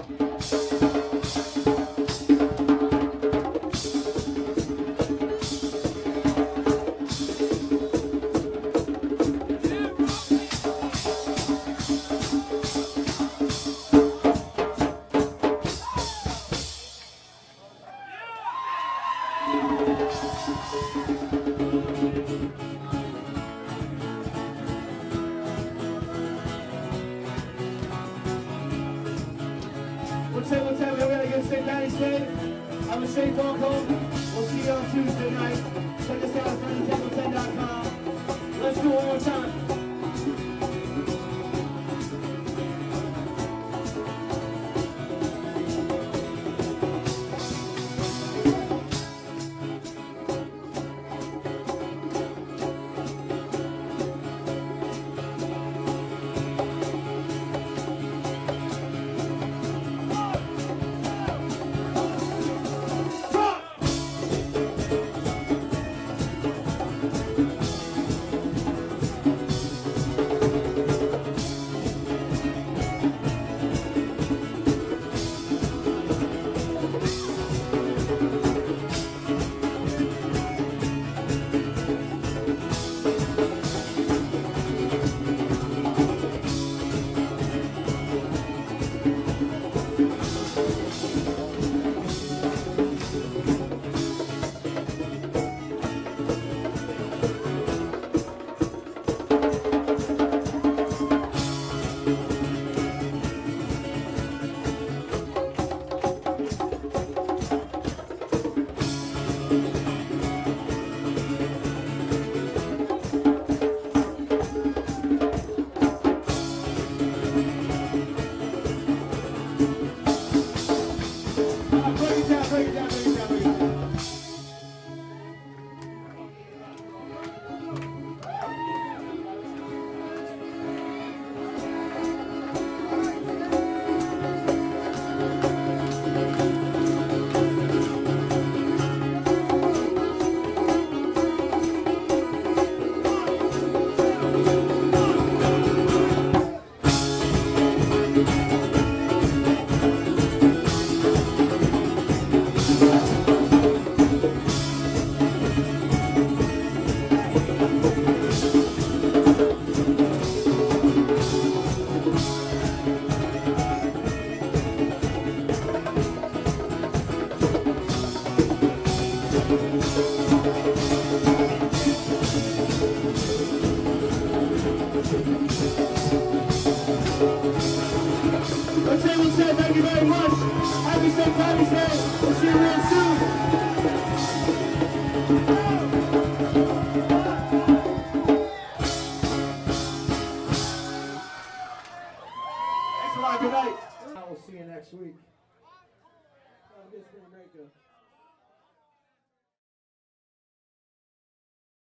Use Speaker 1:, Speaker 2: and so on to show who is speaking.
Speaker 1: What's up? We're going to get St. Patty's Day. I'm a Shane Falcone. We'll see you on Tuesday night. Check us out at FriendlyTemple10.com. Let's do it one more time. Break it down. Thank you very much. Happy St. Patty's Day. We'll see you real soon. Thanks a lot. Good night. We'll see you next week. Have a good spring break.